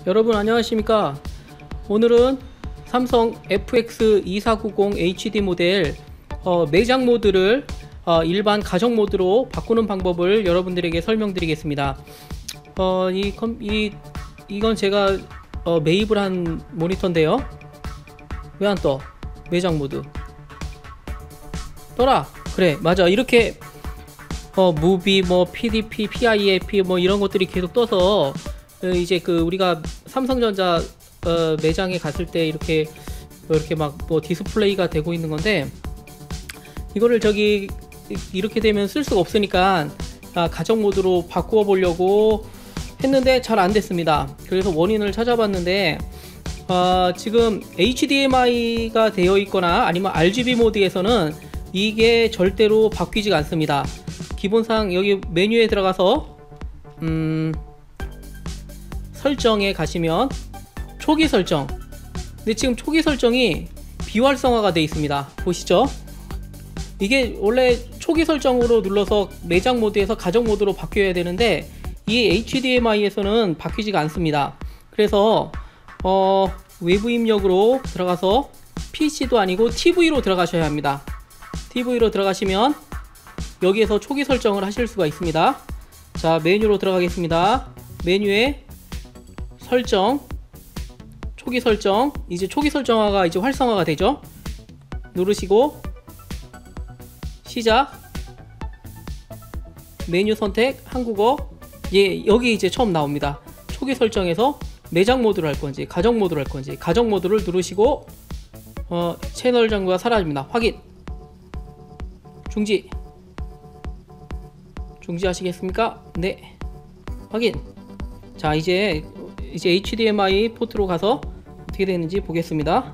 여러분 안녕하십니까. 오늘은 삼성 FX2490 HD 모델 매장 모드를 일반 가정 모드로 바꾸는 방법을 여러분들에게 설명드리겠습니다. 이건 제가 매입을 한 모니터인데요. 왜 안 떠? 매장 모드 떠라. 그래, 맞아. 이렇게 무비, PDP, PIF 이런 것들이 계속 떠서 이제 우리가 삼성전자 매장에 갔을 때 이렇게 막 디스플레이가 되고 있는 건데, 이거를 이렇게 되면 쓸 수가 없으니까 가정 모드로 바꾸어 보려고 했는데 잘 안 됐습니다. 그래서 원인을 찾아봤는데 지금 HDMI가 되어 있거나 아니면 RGB 모드에서는 이게 절대로 바뀌지가 않습니다. 기본상 여기 메뉴에 들어가서 설정에 가시면 초기 설정, 근데 지금 초기 설정이 비활성화가 되어 있습니다. 보시죠. 이게 원래 초기 설정으로 눌러서 매장 모드에서 가정 모드로 바뀌어야 되는데 이 HDMI에서는 바뀌지가 않습니다. 그래서 외부 입력으로 들어가서 PC도 아니고 TV로 들어가셔야 합니다. TV로 들어가시면 여기에서 초기 설정을 하실 수가 있습니다. 자, 메뉴로 들어가겠습니다. 메뉴에 설정, 초기 설정, 이제 초기 설정화가 이제 활성화가 되죠. 누르시고 시작, 메뉴 선택, 한국어. 여기 이제 처음 나옵니다. 초기 설정에서 매장 모드로 할 건지 가정 모드로 할 건지. 가정 모드를 누르시고 채널 정보가 사라집니다. 확인, 중지. 중지하시겠습니까? 네, 확인. 자, 이제 HDMI 포트로 가서 어떻게 되는지 보겠습니다.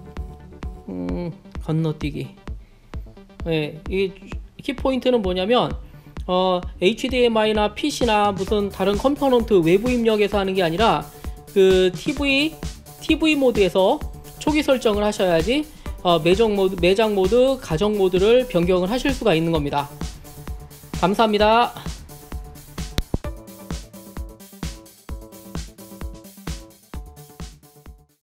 건너뛰기. 네, 이 키포인트는 뭐냐면 HDMI나 PC나 무슨 다른 컴포넌트 외부 입력에서 하는 게 아니라 TV 모드에서 초기 설정을 하셔야지 매장 모드, 가정 모드를 변경을 하실 수가 있는 겁니다. 감사합니다.